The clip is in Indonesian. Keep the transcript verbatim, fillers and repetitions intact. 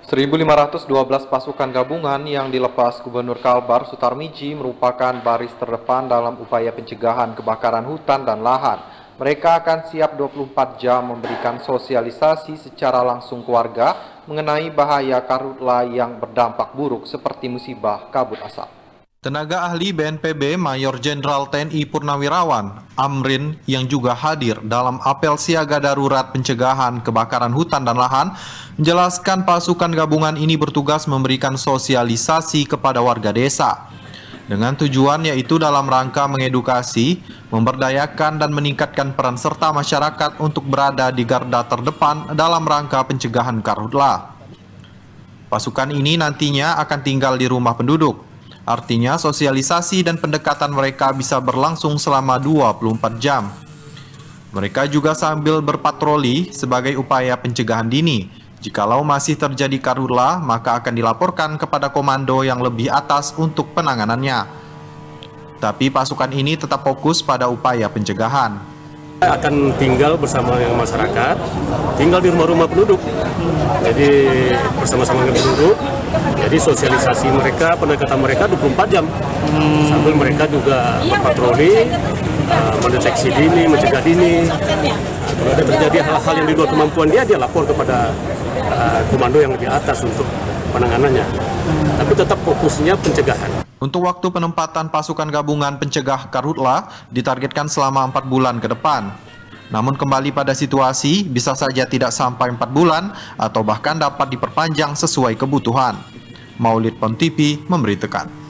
seribu lima ratus dua belas pasukan gabungan yang dilepas Gubernur Kalbar Sutarmiji merupakan baris terdepan dalam upaya pencegahan kebakaran hutan dan lahan. Mereka akan siap dua puluh empat jam memberikan sosialisasi secara langsung ke warga mengenai bahaya karhutla yang berdampak buruk seperti musibah kabut asap. Tenaga ahli B N P B Mayor Jenderal T N I Purnawirawan Amrin yang juga hadir dalam apel siaga darurat pencegahan kebakaran hutan dan lahan menjelaskan pasukan gabungan ini bertugas memberikan sosialisasi kepada warga desa dengan tujuan yaitu dalam rangka mengedukasi, memberdayakan dan meningkatkan peran serta masyarakat untuk berada di garda terdepan dalam rangka pencegahan karhutla. Pasukan ini nantinya akan tinggal di rumah penduduk. Artinya sosialisasi dan pendekatan mereka bisa berlangsung selama dua puluh empat jam. Mereka juga sambil berpatroli sebagai upaya pencegahan dini. Jikalau masih terjadi karhutla, maka akan dilaporkan kepada komando yang lebih atas untuk penanganannya. Tapi pasukan ini tetap fokus pada upaya pencegahan. Akan tinggal bersama dengan masyarakat, tinggal di rumah-rumah penduduk. Jadi bersama-sama dengan penduduk. Jadi sosialisasi mereka, pendekatan mereka dua puluh empat jam. Sambil mereka juga berpatroli, uh, mendeteksi dini, mencegah dini. Kalau ada terjadi hal-hal yang di luar kemampuan dia, dia lapor kepada uh, komando yang lebih atas untuk penanganannya. Tapi tetap fokusnya pencegahan. Untuk waktu penempatan pasukan gabungan pencegah karhutla ditargetkan selama empat bulan ke depan. Namun kembali pada situasi, bisa saja tidak sampai empat bulan atau bahkan dapat diperpanjang sesuai kebutuhan. Maulid Pon T V memberitakan.